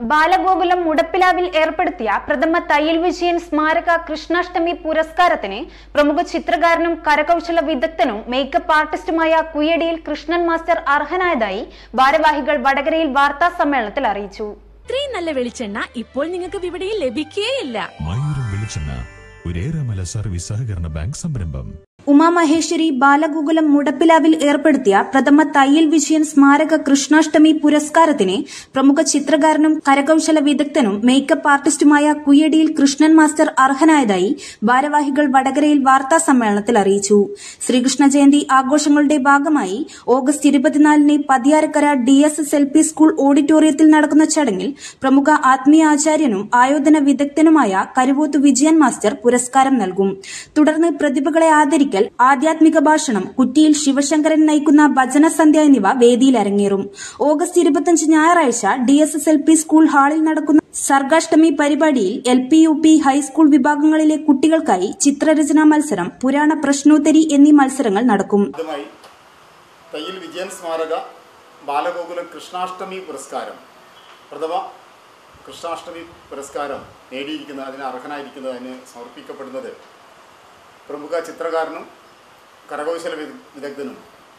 ബാലഗോകുലം മുടപ്പിലാവിൽ ഏർപ്പെടുത്തിയ പ്രഥമ തയ്യൽ വിജയൻ സ്മാരക കൃഷ്ണാഷ്ടമി പുരസ്കാരത്തിന് പ്രമുഖ ചിത്രകാരനും കരകൗശല വിദഗ്ധനും മേക്കപ്പ് ആർട്ടിസ്റ്റുമായ കുയ്യടിയിൽ കൃഷ്ണൻ മാസ്റ്റർ അർഹനായതായി ഭാരവാഹികൾ വടകരയിൽ വാർത്താ സമ്മേളനത്തിൽ അറിയിച്ചു. ഇത്രയും നല്ല വെളിച്ചെണ്ണ ഇപ്പോൾ നിങ്ങൾക്ക് വിപണിയിൽ ലഭിക്കുകയില്ല. സർവീസ് സഹകരണ ബാങ്ക് സംരംഭം. ഉമാമഹേശ്വരി ബാലഗോകുലം മുടപ്പിലാവിൽ ഏർപ്പെടുത്തിയ പ്രഥമ തയ്യൽ വിജയൻ സ്മാരക കൃഷ്ണാഷ്ടമി പുരസ്കാരത്തിന് പ്രമുഖ ചിത്രകാരനും കരകൌശല വിദഗ്ധനും മേക്കപ്പ് ആർട്ടിസ്റ്റുമായ കുയ്യടിയിൽ കൃഷ്ണൻ മാസ്റ്റർ അർഹനായതായി ഭാരവാഹികൾ വടകരയിൽ വാർത്താ സമ്മേളനത്തിൽ അറിയിച്ചു. ശ്രീകൃഷ്ണ ജയന്തി ആഘോഷങ്ങളുടെ ഭാഗമായി ഓഗസ്റ്റ് 24-ന് പതിയാരക്കര DSSLP സ്കൂൾ ഓഡിറ്റോറിയത്തിൽ നടക്കുന്ന ചടങ്ങിൽ പ്രമുഖ ആത്മീയ ആചാര്യനും ആയോധന വിദഗ്ധനുമായ കരുവോത്ത് വിജയൻ മാസ്റ്റർ പുരസ്കാരം നൽകും. തുടർന്ന് പ്രതിഭകളെ ആദരിക്കും. ആധ്യാത്മിക ഭാഷണം, കുറ്റിയിൽ ശിവശങ്കരൻ നയിക്കുന്ന ഭജനസന്ധ്യ എന്നിവ വേദിയിൽ അരങ്ങേറും. ഓഗസ്റ്റ് 25 ഞായറാഴ്ച DSSLP സ്കൂൾ ഹാളിൽ നടക്കുന്ന സർഗാഷ്ടമി പരിപാടിയിൽ LP, UP, ഹൈസ്കൂൾ വിഭാഗങ്ങളിലെ കുട്ടികൾക്കായി ചിത്രരചനാ മത്സരം, പുരാണ പ്രശ്നോത്തരി എന്നീ മത്സരങ്ങൾ നടക്കും. തയ്യൽ വിജയൻ സ്മാരക ബാലഗോകുലം കൃഷ്ണാഷ്ടമി പുരസ്കാരം, പ്രഥമ കൃഷ്ണാഷ്ടമി പുരസ്കാരം നേടിയിരിക്കുന്നത്, അതിന് അർഹനായിരിക്കുന്നത്, അതിന് സമർപ്പിക്കപ്പെടുന്നത് പ്രമുഖ ചിത്രകാരനും കരകൗശല വിദഗ്ധനും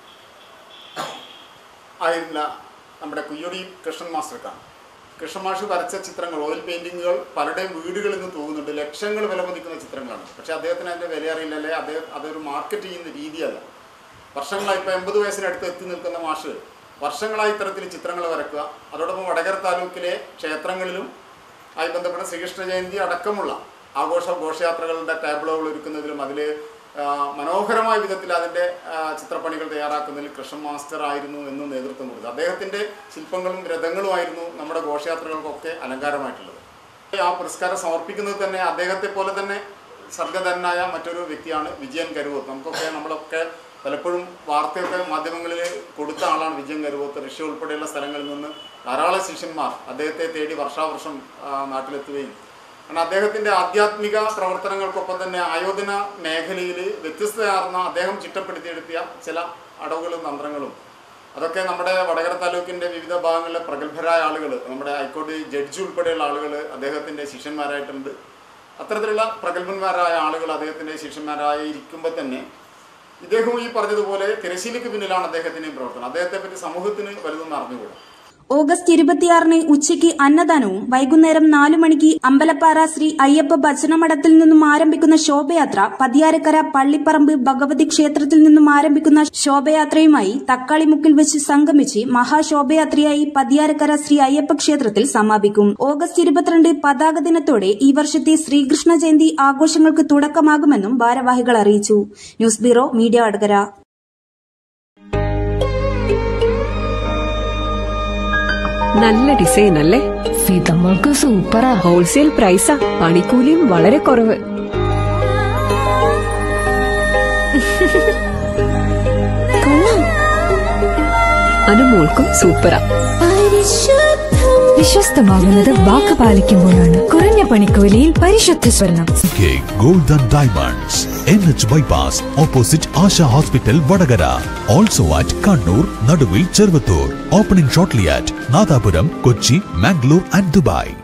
ആയിരുന്ന നമ്മുടെ കുയ്യടി കൃഷ്ണൻ മാസ്റ്റർക്കാണ്. കൃഷ്ണൻ മാസ്റ്റർ വരച്ച ചിത്രങ്ങൾ, ഓയിൽ പെയിന്റിങ്ങുകൾ പലരുടെയും വീടുകളിൽ നിന്ന് തോന്നുന്നുണ്ട്. ലക്ഷങ്ങൾ വില മതിക്കുന്ന ചിത്രങ്ങളാണ്. പക്ഷേ അദ്ദേഹത്തിന് അതിൻ്റെ വില അറിയില്ലല്ലേ, അതൊരു മാർക്കറ്റ് ചെയ്യുന്ന രീതിയല്ല. വർഷങ്ങളായി, ഇപ്പോൾ 80 വയസ്സിനടുത്ത് എത്തി നിൽക്കുന്ന മാഷ് വർഷങ്ങളായി ഇത്തരത്തിൽ ചിത്രങ്ങൾ വരക്കുക. അതോടൊപ്പം വടകര താലൂക്കിലെ ക്ഷേത്രങ്ങളിലും ആയി ബന്ധപ്പെട്ട ശ്രീകൃഷ്ണ ജയന്തി അടക്കമുള്ള ഘോഷയാത്രകളുടെ ടാബ്ലോകൾ ഒരുക്കുന്നതിലും അതിൽ മനോഹരമായ വിധത്തിൽ അതിൻ്റെ ചിത്രപ്പണികൾ തയ്യാറാക്കുന്നതിൽ കൃഷ്ണൻ മാസ്റ്റർ ആയിരുന്നു എന്നും നേതൃത്വം കൊടുത്തു. അദ്ദേഹത്തിൻ്റെ ശില്പങ്ങളും രഥങ്ങളുമായിരുന്നു നമ്മുടെ ഘോഷയാത്രകൾക്കൊക്കെ അലങ്കാരമായിട്ടുള്ളത്. ആ പുരസ്കാരം സമർപ്പിക്കുന്നത് തന്നെ അദ്ദേഹത്തെ പോലെ തന്നെ സർഗധനായ മറ്റൊരു വ്യക്തിയാണ് വിജയൻ കരുവോത്ത്. നമ്മളൊക്കെ പലപ്പോഴും വാർത്തയൊക്കെ മാധ്യമങ്ങളിൽ കൊടുത്ത ആളാണ് വിജയൻ കരുവോത്ത്. റഷ്യ ഉൾപ്പെടെയുള്ള സ്ഥലങ്ങളിൽ നിന്ന് ധാരാളം ശിഷ്യന്മാർ അദ്ദേഹത്തെ തേടി വർഷാവർഷം നാട്ടിലെത്തുകയും, കാരണം അദ്ദേഹത്തിൻ്റെ ആധ്യാത്മിക പ്രവർത്തനങ്ങൾക്കൊപ്പം തന്നെ ആയോധന മേഖലയിൽ വ്യത്യസ്തമാർന്ന അദ്ദേഹം ചിട്ടപ്പെടുത്തിയെടുത്തിയ ചില അടവുകളും തന്ത്രങ്ങളും അതൊക്കെ നമ്മുടെ വടകര താലൂക്കിൻ്റെ വിവിധ ഭാഗങ്ങളിലെ പ്രഗത്ഭരായ ആളുകൾ, നമ്മുടെ ഹൈക്കോടതി ജഡ്ജി ഉൾപ്പെടെയുള്ള ആളുകൾ അദ്ദേഹത്തിൻ്റെ ശിഷ്യന്മാരായിട്ടുണ്ട്. അത്തരത്തിലുള്ള പ്രഗത്ഭന്മാരായ ആളുകൾ അദ്ദേഹത്തിൻ്റെ ശിഷ്യന്മാരായിരിക്കുമ്പോൾ തന്നെ ഇദ്ദേഹവും ഈ പറഞ്ഞതുപോലെ തിരശ്ശീലയ്ക്ക് പിന്നിലാണ് അദ്ദേഹത്തിൻ്റെയും പ്രവർത്തനം. അദ്ദേഹത്തെപ്പറ്റി സമൂഹത്തിന് വലുതൊന്നും അറിഞ്ഞുകൂടാ. ഓഗസ്റ്റ് 26-ന് ഉച്ചയ്ക്ക് അന്നദാനവും വൈകുന്നേരം 4 മണിക്ക് അമ്പലപ്പാറ ശ്രീ അയ്യപ്പ ഭജനമഠത്തിൽ നിന്നും ആരംഭിക്കുന്ന ശോഭയാത്ര, പതിയാരക്കര പള്ളിപ്പറമ്പ് ഭഗവതി ക്ഷേത്രത്തിൽ നിന്നും ആരംഭിക്കുന്ന ശോഭയാത്രയുമായി തക്കാളിമുക്കിൽ വെച്ച് സംഗമിച്ച് മഹാശോഭയാത്രയായി പതിയാരക്കര ശ്രീ അയ്യപ്പ ക്ഷേത്രത്തിൽ സമാപിക്കും. ഓഗസ്റ്റ് 22 പതാക ദിനത്തോടെ ഈ വർഷത്തെ ശ്രീകൃഷ്ണ ജയന്തി ആഘോഷങ്ങൾക്ക് തുടക്കമാകുമെന്നും ഭാരവാഹികൾ അറിയിച്ചു. News bureau, media Vadakara. നല്ല ഡിസൈൻ അല്ലേ? ഫിതമ്മൾക്ക് സൂപ്പറാ. ഹോൾസെയിൽ പ്രൈസാ, പണിക്കൂലിയും വളരെ കുറവ്. അനുമോൾക്കും സൂപ്പറാ. വിശ്വസ്തമാകുന്നത് വാക്ക് പാലിക്കുമ്പോഴാണ്. കുറഞ്ഞ പണിക്കൂലിയിൽ പരിശുദ്ധ സ്വർണം. Gold and diamonds, NH bypass opposite Asha hospital, Vadakara. Also at Kannur, Naduvil, Cheruvathur. Opening shortly at Nadapuram, Kochi, Mangalore and Dubai.